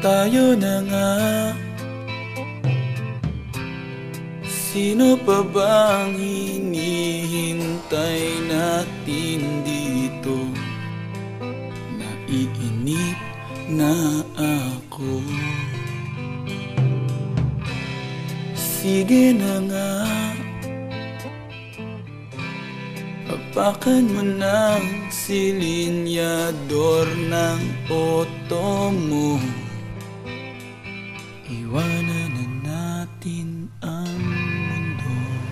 Tayo na nga. Sino pa bang hinihintay natin dito? Naiinip na ako. Sige na nga, apakan mo ng silinyador ng auto mo. Iwanan na natin ang mundo.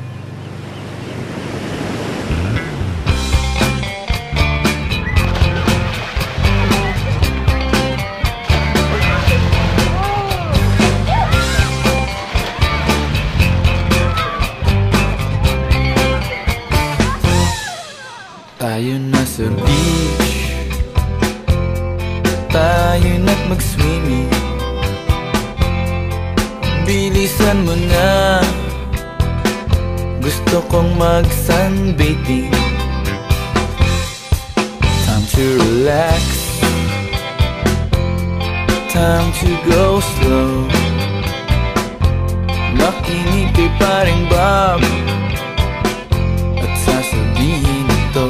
Tayo na sa beach, tayo na't mag-swimming. Bilisan mo na, gusto kong mag-sunbathing. Time to relax, time to go slow. Makinig kay paring Bob at sasabihin ito.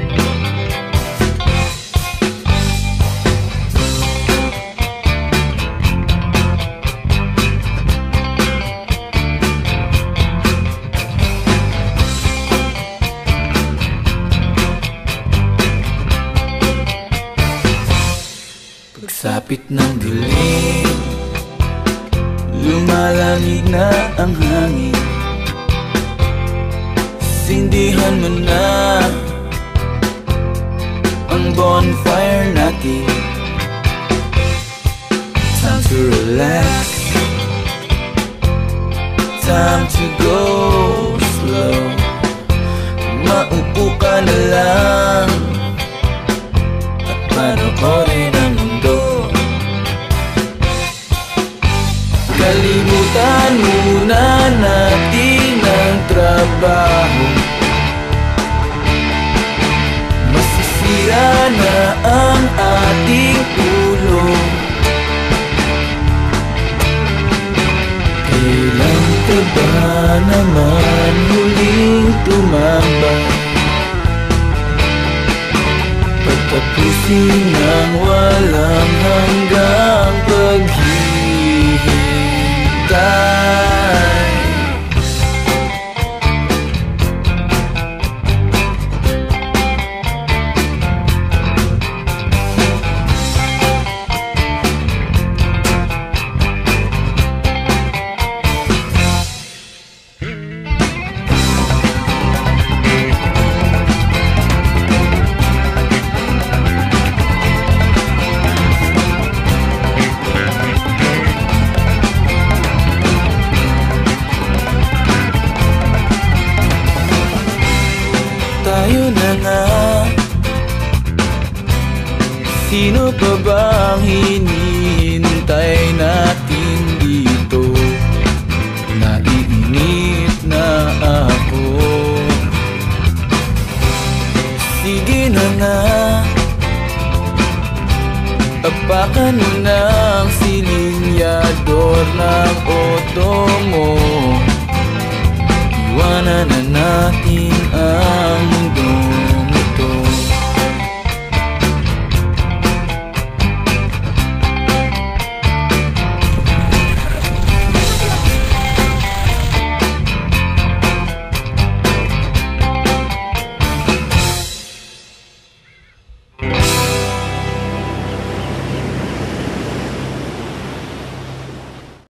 Pagsapit ng dilim, lumalamig na ang hangin. Sindihan mo na ang bonfire natin. Time to relax, time to go slow. Maupo ka na lang at panoorin ang mundo. Kalimutan muna natin ang trabaho. Masisira na ang ating ulo. Kailan ka ba naman huling tumambay? Pagtapusin ng walang hanggang paghihintay. Tayo na nga. Sino pa bang hinihintay natin dito? Naiinip na ako. Sige na nga, apakan mo ng silinyador ng auto mo. Iwanan na natin ang